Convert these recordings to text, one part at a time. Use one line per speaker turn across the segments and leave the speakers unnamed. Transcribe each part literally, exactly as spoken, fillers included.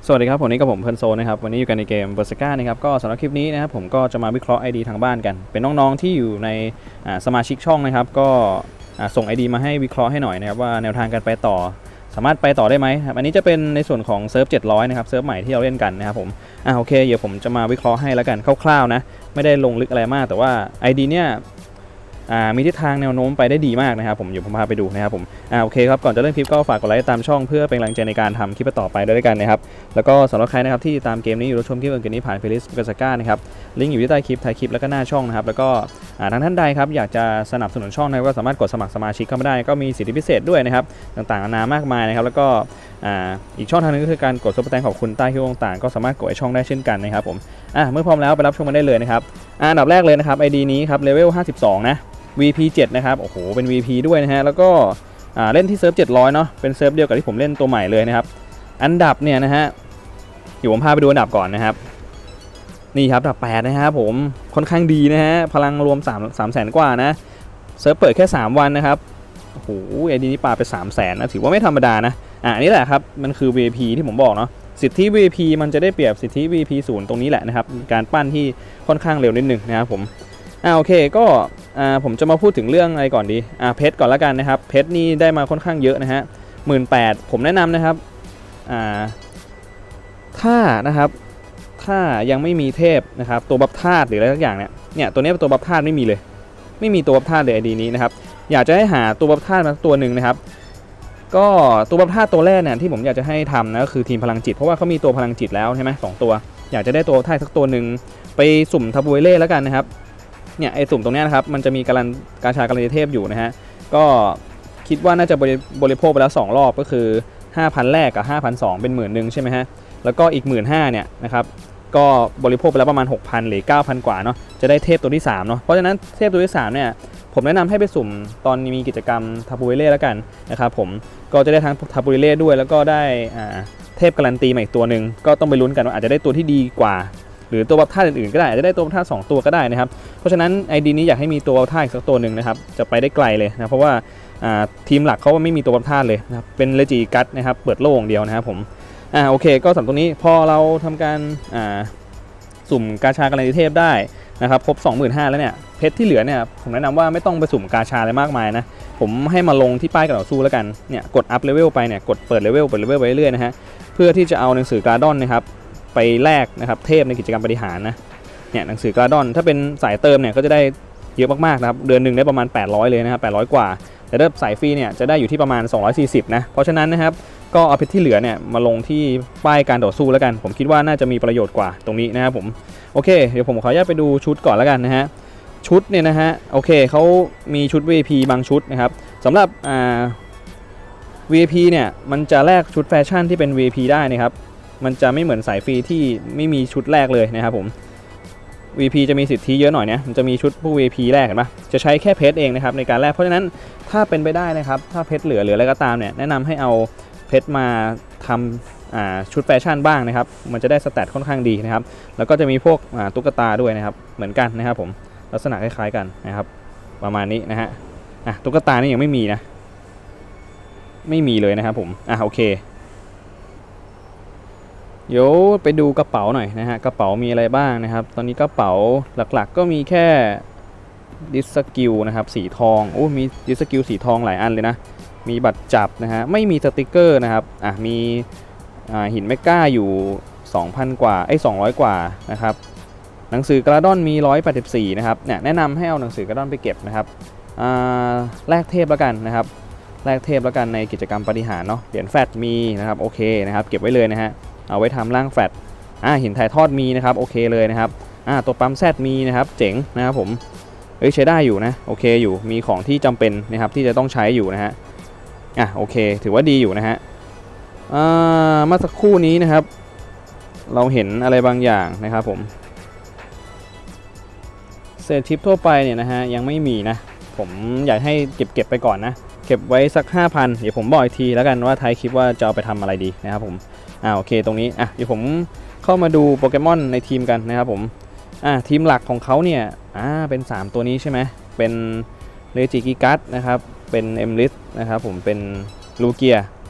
สวัสดีครับผมนี่กับผมเพลินโซนะครับวันนี้อยู่กันในเกมเบอร์สก้านะครับก็สำหรับคลิปนี้นะครับผมก็จะมาวิเคราะห์ ไอ ดี ทางบ้านกันเป็นน้องๆที่อยู่ในสมาชิกช่องนะครับก็ส่ง ไอ ดี มาให้วิเคราะห์ให้หน่อยนะครับว่าแนวทางการไปต่อสามารถไปต่อได้ไหมครับอันนี้จะเป็นในส่วนของเซิร์ฟเจ็ดร้อยนะครับเซิร์ฟใหม่ที่เราเล่นกันนะครับผมอ่าโอเคเดี๋ยวผมจะมาวิเคราะห์ให้แล้วกันคร่าวๆนะไม่ได้ลงลึกอะไรมากแต่ว่า ไอ ดี เนี่ยมีทิศทางแนวโน้มไปได้ดีมากนะครับผมอยู่ผมพาไปดูนะครับผมอ่าโอเคครับก่อนจะเริ่มคลิปก็ฝากกดไลค์ตามช่องเพื่อเป็นกำลังใจในการทำคลิปต่อไปด้วยกันนะครับแล้วก็สำหรับใครนะครับที่ตามเกมนี้อยู่รับชมคลิปอื่นๆนี้ผ่านเพลย์ลิสต์เบอร์สก้านะครับลิงก์อยู่ที่ใต้คลิปท้ายคลิปแล้วก็หน้าช่องนะครับแล้วก็ทางท่านใดครับอยากจะสนับสนุนช่องนะก็สามารถกดสมัครสมาชิกเข้ามาได้ก็มีสิทธิพิเศษด้วยนะครับต่างๆนานามากมายนะครับแล้วก็อีกช่องทางนึงก็คือการกดซุปเปอร์แตงขอบคุณใต้คลิปต่างๆก็สามารถกดช่องได้เช่นกันนะครับผมอ่ะเมื่อพร้อมแล้วไปรับชมกันได้เลยนะครับอันดับแรกเลยนะครับ ไอ ดี นี้ครับเลเวลห้าสิบสองนะ วี พี เจ็ด นะครับโอ้โหเป็น วี พี ด้วยนะฮะแล้วก็เล่นที่เซิร์ฟเจ็ดร้อยเนาะเป็นเซิร์ฟเดียวกับที่ผมเล่นตัวใหม่เลยนะครับอันดับเนี่ยนะฮะอยู่ผมพาไปดูอันดับก่อนนะครับนี่ครับอันดับแปดนะครับผมค่อนข้างดีนะฮะพลังรวม3 3แสนกว่านะเซิร์ฟเปิดแค่สามวันนะครับโอ้โหไอดีนี้ปาไปสามแสนนะถือว่าไม่ธรรมดานะอ่านี่แหละครับมันคือ วี พี ที่ผมบอกเนาะสิทธิ วี พี มันจะได้เปรียบสิทธิ วี พี ศูนย์ตรงนี้แหละนะครับการปั้นที่ค่อนข้างเร็วนิดนึงนะครับผมอ่าโอเคก็อ่าผมจะมาพูดถึงเรื่องอะไรก่อนดีอ่าเพชรก่อนละกันนะครับเพชรนี่ได้มาค่อนข้างเยอะนะฮะหมื่นแปดผมแนะนำนะครับอ่าถ้านะครับถ้ายังไม่มีเทพนะครับตัวบัฟธาตุหรืออะไรสักอย่างเนี่ยเนี่ยตัวนี้เป็นตัวบัฟธาตุไม่มีเลยไม่มีตัวบัฟธาตุเลยไอดีนี้นะครับอยากจะให้หาตัวบัฟธาตุมาตัวหนึ่งนะครับก็ตัวบัฟธาตุตัวแรกเนี่ยที่ผมอยากจะให้ทำนะก็คือทีมพลังจิตเพราะว่าเขามีตัวพลังจิตแล้วใช่ไหมสองตัวอยากจะได้ตัวธาตุสักตัวหนึ่งไปสุ่มทับเวเล่แล้วกันนะครับเนี่ยไอสุ่มตรงนี้นะครับมันจะมีการกาชาการันตีเทพอยู่นะฮะก็คิดว่าน่าจะบริโภคไปแล้วสองรอบก็คือ ห้าพัน แรกกับ ห้าพันสองร้อย เป็นหมื่นหนึ่งใช่ไหมฮะแล้วก็อีก หนึ่งหมื่นห้าพัน เนี่ยนะครับก็บริโภคไปแล้วประมาณ หกพัน หรือ เก้าพัน กว่าเนาะจะได้เทพตัวที่สามเนาะเพราะฉะนั้นเทพตัวที่สามเนี่ยผมแนะนำให้ไปสุ่มตอนมีกิจกรรมทับเวเล่แล้วกันนะครับผมก็จะได้ทั้งทับเวเล่ด้วยแล้วก็ได้เทพการันตีมาอีกตัวหนึ่งก็ต้องไปลุ้นกันว่าอาจจะได้ตัวที่ดีกว่าหรือตัวบัฟธาตุอื่นๆก็ได้อาจจะได้ตัวบัฟธาตุสองตัวก็ได้นะครับเพราะฉะนั้น ไอ ดี นี้อยากให้มีตัวบัฟธาตุอีกสักตัวหนึ่งนะครับจะไปได้ไกลเลยนะเพราะว่าทีมหลักเขาไม่มีตัวบัฟธาตุเลยนะครับเป็นเลจิกัสนะครับเปิดโล่อย่างเดียวนะครับผมอ่าโอเคก็สำหรับตรงนี้พอเราทำการอ่าสุ่มกาชาการันตีเทพได้นะครับครบ สองหมื่นห้าพัน แล้วเนี่ยเพชรที่เหลือเนี่ยผมแนะนำว่าไม่ต้องไปสุ่มกาชาอะไรมากมายนะผมให้มาลงที่ป้ายการต่อสู้แล้วกันเนี่ยกดอัพเลเวลไปเนี่ยกดเปิดเลเวลเปิดเลเวลไปเรื่อยๆนะฮะเพื่อที่จะเอาหนังสือกราดอนนะครับไปแลกนะครับเทพในกิจกรรมบริหารนะเนี่ยหนังสือกราดอนถ้าเป็นสายเติมเนี่ยก็จะได้เยอะมากๆนะครับเดือนหนึ่งได้ประมาณแปดร้อยเลยนะครับแปดร้อยกว่าแต่ถ้าสายฟรีเนี่ยจะได้อยู่ที่ประมาณสองร้อยสี่สิบนะเพราะฉะนั้นนะครับก็เอาเพชรที่เหลือเนี่ยมาลงที่ป้ายการต่อสู้แล้วกันผมคิดว่าน่าจะมีประโยชน์กว่าตรงนี้นะครับผมโอเคเดี๋ยวผมขออนุญาตไปดูชุดก่อนแล้วกันนะฮะชุดเนี่ยนะฮะโอเคเขามีชุด วี ไอ พี บางชุดนะครับสำหรับอ่า วี ไอ พี เนี่ยมันจะแลกชุดแฟชั่นที่เป็น วี ไอ พี ได้นะครับมันจะไม่เหมือนสายฟรีที่ไม่มีชุดแรกเลยนะครับผม วี พี จะมีสิทธิเยอะหน่อยเนี่ยมันจะมีชุดผู้ วี ไอ พี แรกเห็นปะจะใช้แค่เพชรเองนะครับในการแลกเพราะฉะนั้นถ้าเป็นไปได้นะครับถ้าเพชรเหลือหรืออะไรก็ตามเนี่ยแนะนำให้เอาเพชรมาทำชุดแฟชั่นบ้างนะครับมันจะได้สแตทค่อนข้างดีนะครับแล้วก็จะมีพวกตุ๊กตาด้วยนะครับเหมือนกันนะครับผมลักษณะคล้ายๆกันนะครับประมาณนี้นะฮะตุ๊กตานี่ยังไม่มีนะไม่มีเลยนะครับผมอ่ะโอเคเดี๋ยวไปดูกระเป๋าหน่อยนะฮะกระเป๋ามีอะไรบ้างนะครับตอนนี้กระเป๋าหลักๆก็มีแค่ดิสกิลนะครับสีทองโอ้มีดิสกิลสีทองหลายอันเลยนะมีบัตรจับนะฮะไม่มีสติกเกอร์นะครับอ่ะมีอ่าหินเมก้าอยู่ สองพัน กว่าไอ้สองร้อยกว่านะครับหนังสือกระดอนมีหนึ่งร้อยแปดสิบสี่นะครับเนี่ยแนะนำให้เอาหนังสือกระดอนไปเก็บนะครับอ่าแลกเทพแล้วกันนะครับแลกเทพแล้วกันในกิจกรรมปฏิหารเนาะเหรียญแฟตมีนะครับโอเคนะครับเก็บไว้เลยนะฮะเอาไว้ทำร่างแฟตอ่าหินถ่ายทอดมีนะครับโอเคเลยนะครับอ่าตัวปั๊มแซดมีนะครับเจ๋งนะครับผมเอ้ยใช้ได้อยู่นะโอเคอยู่มีของที่จำเป็นนะครับที่จะต้องใช้อยู่นะฮะอ่ะโอเคถือว่าดีอยู่นะฮะอ่าเมื่อสักครู่นี้นะครับเราเห็นอะไรบางอย่างนะครับผมเศษชิปทั่วไปเนี่ยนะฮะยังไม่มีนะผมอยากให้เก็บเก็บไปก่อนนะเก็บไว้สัก ห้าพัน เดี๋ยวผมบอกอีกทีแล้วกันว่าท้ายคลิปว่าจะเอาไปทำอะไรดีนะครับผมอ่าโอเคตรงนี้อ่ะเดี๋ยวผมเข้ามาดูโปเกมอนในทีมกันนะครับผมอ่าทีมหลักของเขาเนี่ยอ่าเป็นสามตัวนี้ใช่ไหมเป็นเลจิกิกัสนะครับเป็นเอมลิสนะครับผมเป็นลูเกีย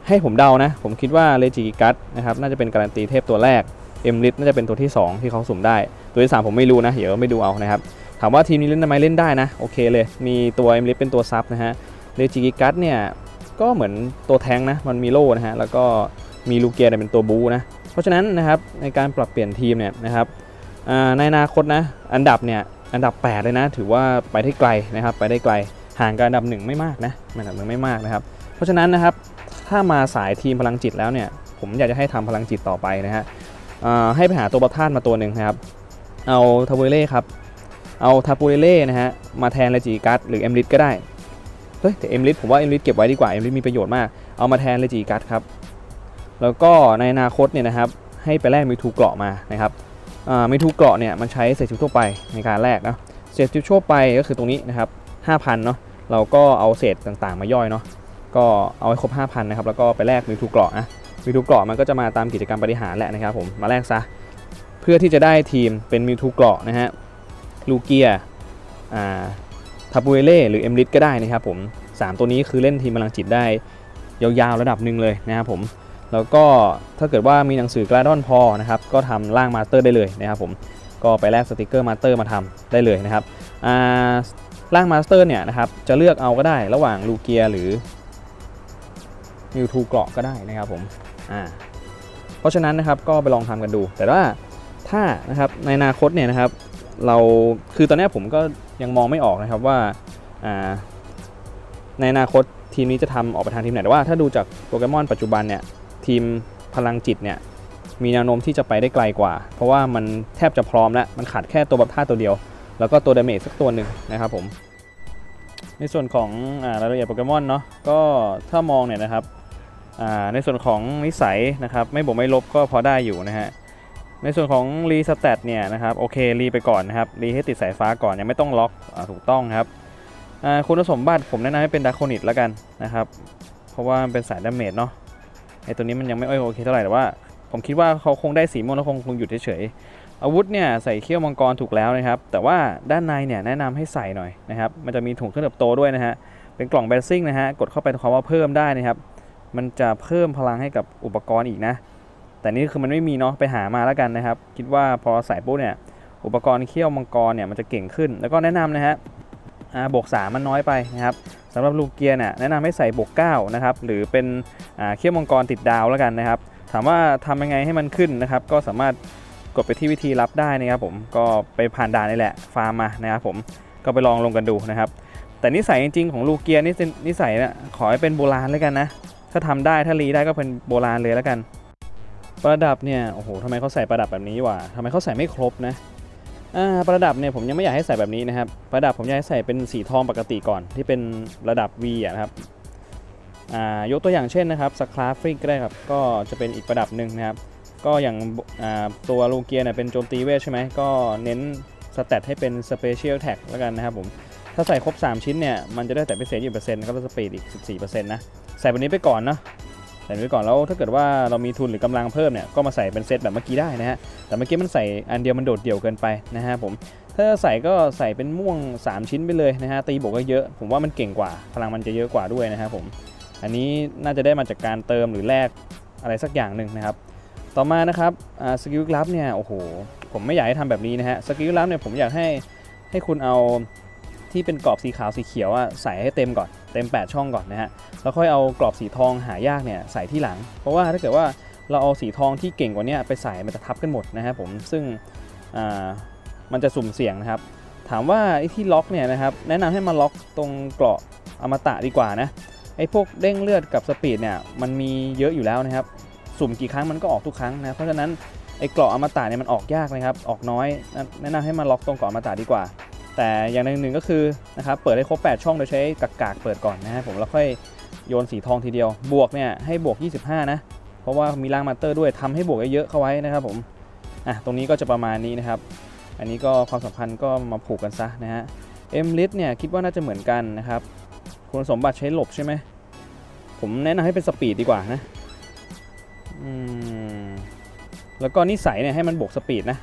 ให้ผมเดานะผมคิดว่าเลจิกัสนะครับน่าจะเป็นการันตีเทพตัวแรกเอ็มลิสน่าจะเป็นตัวที่สองที่เขาสุ่มได้ตัวที่สามผมไม่รู้นะเดี๋ยวไม่ดูเอานะครับถามว่าทีมนี้เล่นได้ไหมเล่นได้นะโอเคเลยมีตัวเอ็มลิสเป็นตัวซับนะฮะเลจิกัสเนี่ยก็เหมือนตัวแทงนะมันมีโล่นะฮะแล้วก็มีลูเกียเป็นตัวบูนะเพราะฉะนั้นนะครับในการปรับเปลี่ยนทีมเนี่ยนะครับในอนาคตนะอันดับเนี่ยอันดับแปดเลยนะถือว่าไปได้ไกลนะครับไปได้ไกลห่างกันอันดับหนึ่งไม่มากนะอันดับหนึ่งไม่มากนะครับเพราะฉะนั้นนะครับถ้ามาสายทีมพลังจิตแล้วเนี่ยผมอยากจะให้ทำพลังจิตต่อไปนะฮะให้ไปหาตัวประธานมาตัวหนึ่งนะครับเอาทาบูเล่ครับเอาทาบูเล่นะฮะมาแทนเลจิกัสหรือเอ็มลิสก็ได้เฮ้ยแต่เอ็มลิสผมว่าเอ็มลิสเก็บไว้ดีกว่าเอ็มลิสมีประโยชน์มากเอามาแทนเลจิกัสครับแล้วก็ในอนาคตเนี่ยนะครับให้ไปแลกมิทูเกราะมานะครับมิทูเกราะเนี่ยมันใช้เศษชิ้นทั่วไปในการแลกนะเศษชิ้นทั่วไปก็คือตรงนี้นะครับ ห้าพัน เนาะเราก็เอาเศษต่างๆมาย่อยเนาะก็เอาให้ครบ ห้าพัน นะครับแล้วก็ไปแลกมิทูเกราะนะมิทูเกราะมันก็จะมาตามกิจกรรมบริหารแหละนะครับผมมาแลกซะเพื่อที่จะได้ทีมเป็นมิทูเกราะนะฮะลูเกียอ่าทาบูเล่หรือเอ็มลิสก็ได้นะครับผมสามตัวนี้คือเล่นทีมพลังจิตได้ยาวๆระดับหนึ่งเลยนะครับผมแล้วก็ถ้าเกิดว่ามีหนังสือกราดอนพอนะครับก็ทำร่างมาสเตอร์ได้เลยนะครับผมก็ไปแลกสติกเกอร์มาสเตอร์มาทำได้เลยนะครับร่างมาสเตอร์เนี่ยนะครับจะเลือกเอาก็ได้ระหว่างลูเกียหรือมิวทูเกราะก็ได้นะครับผมอ่าเพราะฉะนั้นนะครับก็ไปลองทำกันดูแต่ว่าถ้านะครับในอนาคตเนี่ยนะครับเราคือตอนนี้ผมก็ยังมองไม่ออกนะครับว่าอ่าในอนาคตทีมนี้จะทำออกไปทางทีมไหนแต่ว่าถ้าดูจากโปเกมอนปัจจุบันเนี่ยทีมพลังจิตเนี่ยมีแนวโน้มที่จะไปได้ไกลกว่าเพราะว่ามันแทบจะพร้อมแล้วมันขาดแค่ตัวบัฟท่าตัวเดียวแล้วก็ตัวดาเมจสักตัวหนึ่งนะครับผมในส่วนของรายละเอียดโปเกมอนเนาะก็ถ้ามองเนี่ยนะครับในส่วนของนิสัยนะครับไม่บวกไม่ลบก็พอได้อยู่นะฮะในส่วนของรีสแตทเนี่ยนะครับโอเครีไปก่อนนะครับรีให้ติดสายฟ้าก่อนยังไม่ต้องล็อกถูกต้องครับคุณสมบัติผมแนะนำให้เป็นดาร์โคนิตแล้วกันนะครับเพราะว่ามันเป็นสายดาเมจเนาะไอตัวนี้มันยังไม่โอเคเท่าไหร่แต่ว่าผมคิดว่าเขาคงได้สีม่วงแล้วคงคงหยุดเฉยๆอาวุธเนี่ยใส่เขี้ยวมังกรถูกแล้วนะครับแต่ว่าด้านในเนี่ยแนะนำให้ใส่หน่อยนะครับมันจะมีถุงเครื่องเติบโตด้วยนะฮะเป็นกล่องแบสซิ่งนะฮะกดเข้าไปคำว่าเพิ่มได้นะครับมันจะเพิ่มพลังให้กับอุปกรณ์อีกนะแต่นี่คือมันไม่มีเนาะไปหามาแล้วกันนะครับคิดว่าพอใส่ปุ๊บเนี่ยอุปกรณ์เขี้ยวมังกรเนี่ยมันจะเก่งขึ้นแล้วก็แนะนำนะฮะบวกสามมันน้อยไปนะครับสำหรับลูเกียเนี่ยแนะนำให้ใส่บวกเก้านะครับหรือเป็นเขี้ยวมังกรติดดาวแล้วกันนะครับถามว่าทำยังไงให้มันขึ้นนะครับก็สามารถกดไปที่วิธีรับได้นะครับผมก็ไปผ่านด่านนี่แหละฟาร์มมานะครับผมก็ไปลองลงกันดูนะครับแต่นิสัยจริงๆของลูเกียนี่นิสัยเนี่ยขอให้เป็นโบราณแล้วกันนะถ้าทำได้ถ้ารีได้ก็เป็นโบราณเลยแล้วกันประดับเนี่ยโอ้โหทำไมเขาใส่ประดับแบบนี้วะทำไมเขาใส่ไม่ครบนะอ่าประดับเนี่ยผมยังไม่อยากให้ใส่แบบนี้นะครับประดับผมอยากให้ใส่เป็นสีทองปกติก่อนที่เป็นระดับ V อ่ะนะครับอ่ายกตัวอย่างเช่นนะครับสคราฟฟิกก็ได้ครับก็จะเป็นอีกประดับหนึ่งนะครับก็อย่างอ่าตัวลูเกียเนี่ยเป็นโจมตีเวทใช่ไหมก็เน้นสเตตให้เป็นสเปเชียลแท็กแล้วกันนะครับผมถ้าใส่ครบสามชิ้นเนี่ยมันจะได้แต่พิเศษยี่สิบเปอร์เซ็นต์แล้วก็สปีดอีก สิบสี่เปอร์เซ็นต์ นะใส่แบบนี้ไปก่อนนะใส่ไปก่อนแล้วถ้าเกิดว่าเรามีทุนหรือกำลังเพิ่มเนี่ยก็มาใส่เป็นเซตแบบเมื่อกี้ได้นะฮะแต่เมื่อกี้มันใส่อันเดียวมันโดดเดี่ยวเกินไปนะฮะผมถ้าใส่ก็ใส่เป็นม่วงสามชิ้นไปเลยนะฮะตีบวกก็เยอะผมว่ามันเก่งกว่าพลังมันจะเยอะกว่าด้วยนะครับผมอันนี้น่าจะได้มาจากการเติมหรือแลกอะไรสักอย่างหนึ่งนะครับต่อมานะครับสกิลลับเนี่ยโอ้โหผมไม่อยากให้ทำแบบนี้นะฮะสกิลลับเนี่ยผมอยากให้ให้คุณเอาที่เป็นกรอบสีขาวสีเขียวอ่ะใส่ให้เต็มก่อนเต็มแปดช่องก่อนนะฮะแล้วค่อยเอากรอบสีทองหายากเนี่ยใส่ที่หลังเพราะว่าถ้าเกิดว่าเราเอาสีทองที่เก่งกว่านี้ไปใส่มันจะทับกันหมดนะครับผมซึ่งมันจะสุ่มเสี่ยงนะครับถามว่าไอ้ที่ล็อกเนี่ยนะครับแนะนำให้มาล็อกตรงเกราะอมตะดีกว่านะไอ้พวกเด้งเลือดกับสปีดเนี่ยมันมีเยอะอยู่แล้วนะครับสุ่มกี่ครั้งมันก็ออกทุกครั้งนะเพราะฉะนั้นไอ้เกราะอมตะเนี่ยมันออกยากนะครับออกน้อยแนะนำให้มาล็อกตรงเกราะอมตะดีกว่าแต่อย่างหนึ่งก็คือนะครับเปิดให้ครบแปดช่องโดยใช้กากๆเปิดก่อนนะฮะผมแล้วค่อยโยนสีทองทีเดียวบวกเนี่ยให้บวกยี่สิบห้านะเพราะว่ามีร่างมาสเตอร์ด้วยทำให้บวกเยอะเข้าไว้นะครับผมอ่ะตรงนี้ก็จะประมาณนี้นะครับอันนี้ก็ความสัมพันธ์ก็มาผูกกันซะนะฮะเอ็มลิสเนี่ยคิดว่าน่าจะเหมือนกันนะครับคุณสมบัติใช้หลบใช่ไหมผมแนะนำให้เป็นสปีดดีกว่านะอืมแล้วก็นิสัยเนี่ยให้มันบวกสปีดนะ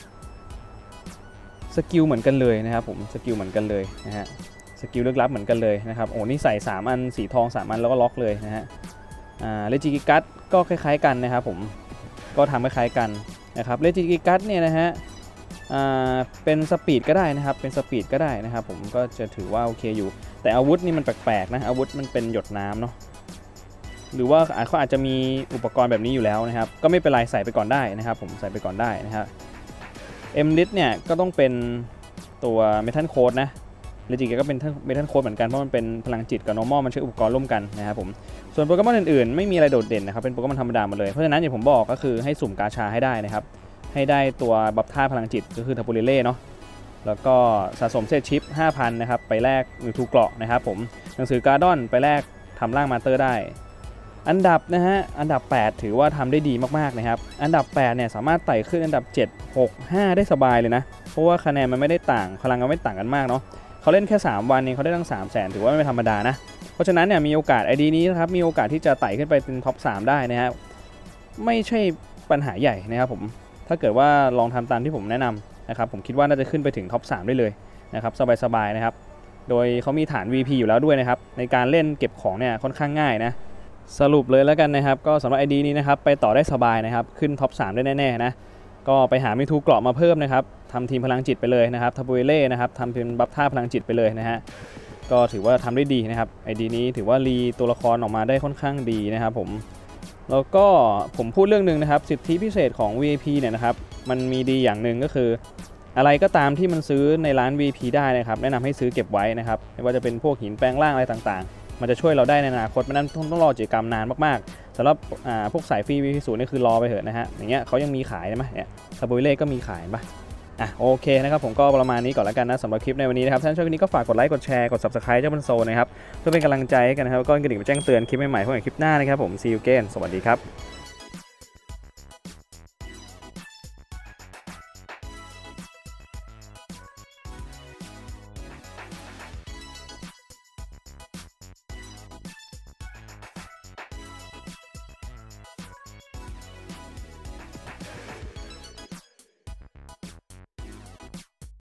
สกิลเหมือนกันเลยนะครับผมสกิลเหมือนกันเลยนะฮะสกิลลึกลับเหมือนกันเลยนะครับโอ้นี่ใส่สามอันสีทองสามอันแล้วก็ล็อกเลยนะฮะเลจิกิกัสก็คล้ายๆกันนะครับผมก็ทำคล้ายๆกันนะครับเลจิกิกัสเนี่ยนะฮะเป็นสปีดก็ได้นะครับเป็นสปีดก็ได้นะครับผมก็จะถือว่าโอเคอยู่แต่อาวุธนี่มันแปลกๆนะอาวุธมันเป็นหยดน้ำเนาะหรือว่าเขาอาจจะมีอุปกรณ์แบบนี้อยู่แล้วนะครับก็ไม่เป็นไรใส่ไปก่อนได้นะครับผมใส่ไปก่อนได้นะครับเอ็มลิสเนี่ยก็ต้องเป็นตัวเมทัลโค้ดนะเลจิกก็เป็นเมทัลโค้ดเหมือนกันเพราะมันเป็นพลังจิตกับ normal มันใช้อุปกรณ์ร่วมกันนะครับผมส่วนโปเกมอนอื่นๆไม่มีอะไรโดดเด่นนะครับเป็นโปเกมอนธรรมดาหมดเลยเพราะฉะนั้นอย่างผมบอกก็คือให้สุ่มกาชาให้ได้นะครับให้ได้ตัวบัฟท่าพลังจิตก็คือทัพปูเรเล่เนาะแล้วก็สะสมเศษชิป ห้าพัน นะครับไปแลกมิวทูเกราะนะครับผมหนังสือการ์ดอนไปแลกทำร่างมาสเตอร์ได้อันดับนะฮะอันดับแปดถือว่าทำได้ดีมากๆนะครับอันดับแปดเนี่ยสามารถไต่ขึ้นอันดับเจ็ด หก ห้าได้สบายเลยนะเพราะว่าคะแนนมันไม่ได้ต่างพลังมันไม่ต่างกันมากเนาะเขาเล่นแค่สามวันเองเขาได้ตั้ง สามแสน ถือว่าไม่ธรรมดานะเพราะฉะนั้นเนี่ยมีโอกาส ไอ ดี นี้นะครับมีโอกาสที่จะไต่ขึ้นไปเป็นท็อปสามได้นะครับไม่ใช่ปัญหาใหญ่นะครับผมถ้าเกิดว่าลองทำตามที่ผมแนะนำนะครับผมคิดว่าน่าจะขึ้นไปถึงท็อปสามได้เลยนะครับสบายๆนะครับโดยเขามีฐาน วี พี อยู่แล้วด้วยนะครับในการเล่นเก็บของเนี่ยค่อนข้างง่ายนะสรุปเลยแล้วกันนะครับก็สำหรับ ไอ ดี นี้นะครับไปต่อได้สบายนะครับขึ้นท็อปสามได้แน่ๆนะก็ไปหามิทูเกราะมาเพิ่มนะครับทำทีมพลังจิตไปเลยนะครับทัพปูเรเล่นะครับทำทีมบัฟท่าพลังจิตไปเลยนะฮะก็ถือว่าทำได้ดีนะครับ ไอ ดี นี้ถือว่ารีตัวละครออกมาได้ค่อนข้างดีนะครับผมแล้วก็ผมพูดเรื่องหนึ่งนะครับสิทธิพิเศษของ วี ไอ พี เนี่ยนะครับมันมีดีอย่างหนึ่งก็คืออะไรก็ตามที่มันซื้อในร้าน วี ไอ พี ได้นะครับแนะนำให้ซื้อเก็บไว้นะครับไม่ว่าจะเป็นพวกหินแปลงร่างอะไรต่างๆมันจะช่วยเราได้ในอนาคตไม่นั้นต้องรอกิจกรรมนานมากๆสำหรับพวกสายฟรี วี พี ศูนย์นี่คือรอไปเถอะนะฮะอย่างเงี้ยเขายังมีขายใช่ไหมเนี่ยทัพปูเรเล่ก็มีขายป่ะอ่ะโอเคนะครับผมก็ประมาณนี้ก่อนแล้วกันนะสำหรับคลิปในวันนี้นะครับท่านชอบคลิปนี้ก็ฝากกดไลค์กดแชร์กด ซับสไครบ์ เจ้าบนโซนนะครับเพื่อเป็นกำลังใจให้กันนะครับก็กระดิ่งไปแจ้งเตือนคลิปใหม่ๆพวกในคลิปหน้านะครับผม see you again สวัสดีครับ